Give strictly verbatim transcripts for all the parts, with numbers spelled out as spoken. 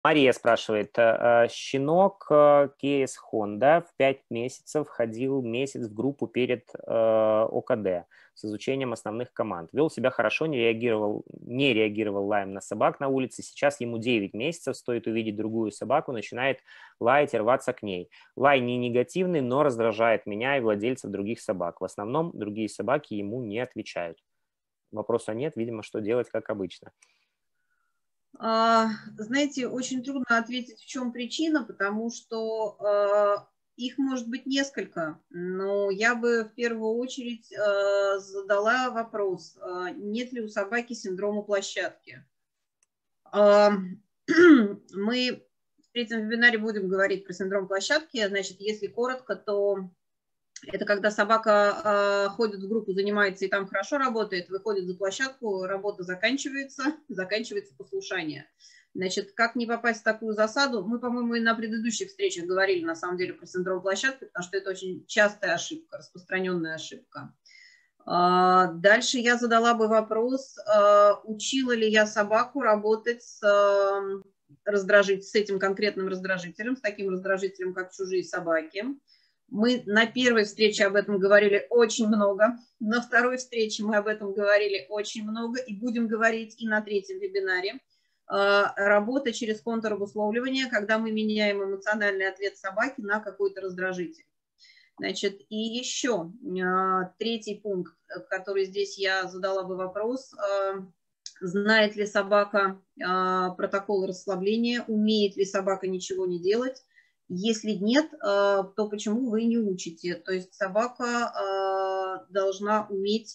Мария спрашивает, э, щенок э, кейс Honda в пять месяцев ходил месяц в группу перед э, О Ка Дэ с изучением основных команд. Вел себя хорошо, не реагировал, не реагировал лаем на собак на улице. Сейчас ему девять месяцев, стоит увидеть другую собаку, начинает лаять и рваться к ней. Лай не негативный, но раздражает меня и владельцев других собак. В основном другие собаки ему не отвечают. Вопроса нет, видимо, что делать, как обычно. А, знаете, очень трудно ответить, в чем причина, потому что а, их может быть несколько. Но я бы в первую очередь а, задала вопрос, а, нет ли у собаки синдрома площадки. А, мы в третьем вебинаре будем говорить про синдром площадки. Значит, если коротко, то это когда собака э, ходит в группу, занимается и там хорошо работает, выходит за площадку, работа заканчивается, заканчивается послушание. Значит, как не попасть в такую засаду? Мы, по-моему, и на предыдущих встречах говорили, на самом деле, про синдром площадки, потому что это очень частая ошибка, распространенная ошибка. А, дальше я задала бы вопрос, а, учила ли я собаку работать с, а, раздражить, с этим конкретным раздражителем, с таким раздражителем, как чужие собаки. Мы на первой встрече об этом говорили очень много, на второй встрече мы об этом говорили очень много и будем говорить и на третьем вебинаре. Работа через контур-обусловливание, когда мы меняем эмоциональный ответ собаки на какой-то раздражитель. Значит, и еще третий пункт, который здесь я задала бы вопрос. Знает ли собака протокол расслабления, умеет ли собака ничего не делать? Если нет, то почему вы не учите? То есть собака должна уметь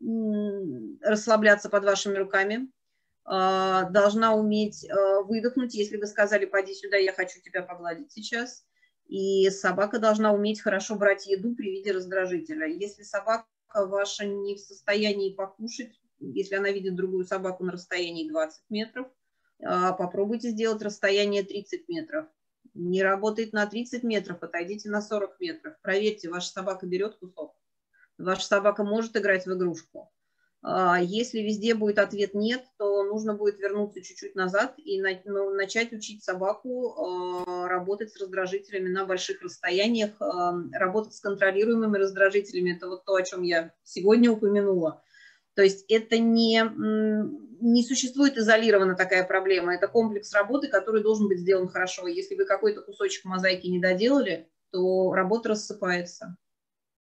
расслабляться под вашими руками, должна уметь выдохнуть, если вы сказали, пойди сюда, я хочу тебя погладить сейчас. И собака должна уметь хорошо брать еду при виде раздражителя. Если собака ваша не в состоянии покушать, если она видит другую собаку на расстоянии двадцать метров, попробуйте сделать расстояние тридцать метров. Не работает на тридцать метров, отойдите на сорок метров. Проверьте, ваша собака берет кусок. Ваша собака может играть в игрушку. Если везде будет ответ нет, то нужно будет вернуться чуть-чуть назад и начать учить собаку работать с раздражителями на больших расстояниях, работать с контролируемыми раздражителями. Это вот то, о чем я сегодня упомянула. То есть это не, не существует изолированно такая проблема. Это комплекс работы, который должен быть сделан хорошо. Если вы какой-то кусочек мозаики не доделали, то работа рассыпается.